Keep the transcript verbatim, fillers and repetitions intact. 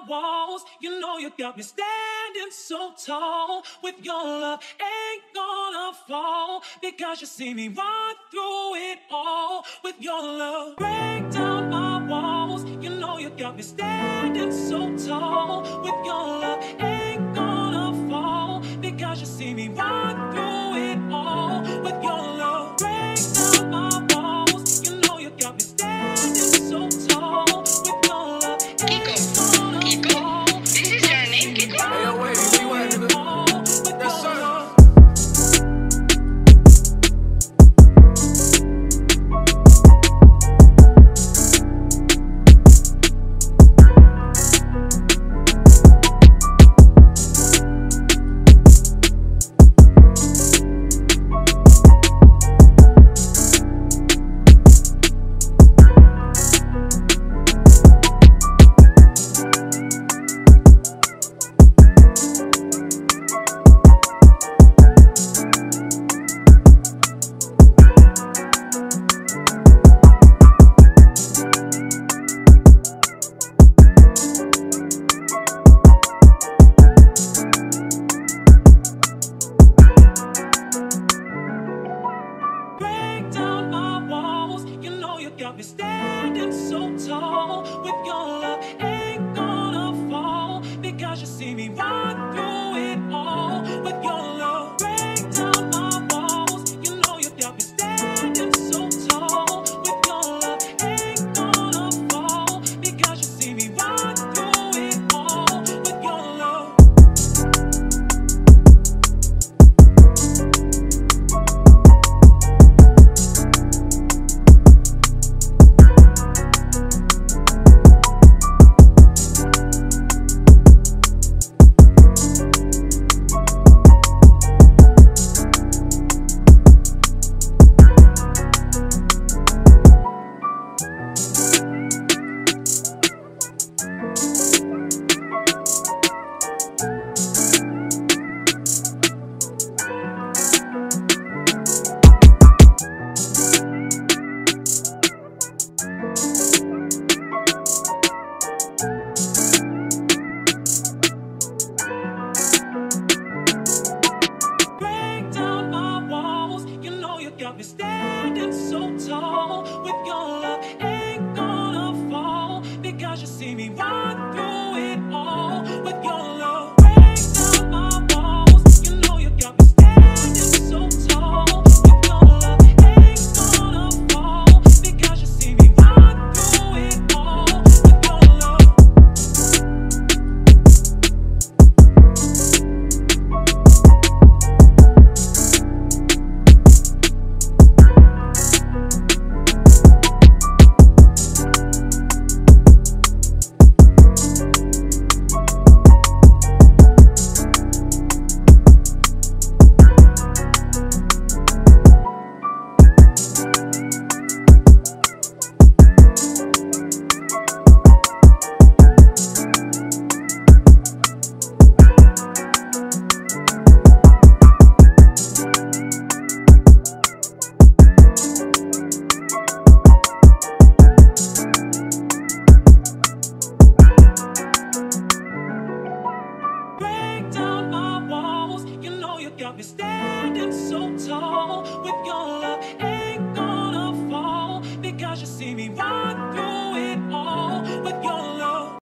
walls. You know you got me standing so tall. With your love, ain't gonna fall. Because you see me run through it all. With your love, break down my walls. You know you got me standing so tall. With your love, ain't gonna fall. Because you see me run through it all. With your love, break down my walls. You know you got me standing so tall. With your love, ain't gonna fall. This is your name, Kiko? Hey, yo, wait, see what, nigga? Yes, sir. Break down my walls. You know you got me standing so tall. With your love, ain't gonna fall. Because you see me run through it all. With your love, break down my walls. You know you got me standing so tall. With your love, ain't gonna fall. Because you see me run through it all. With your love. Break down my walls. You know you got me standing so tall. With your love, ain't gonna fall. Because you see me run through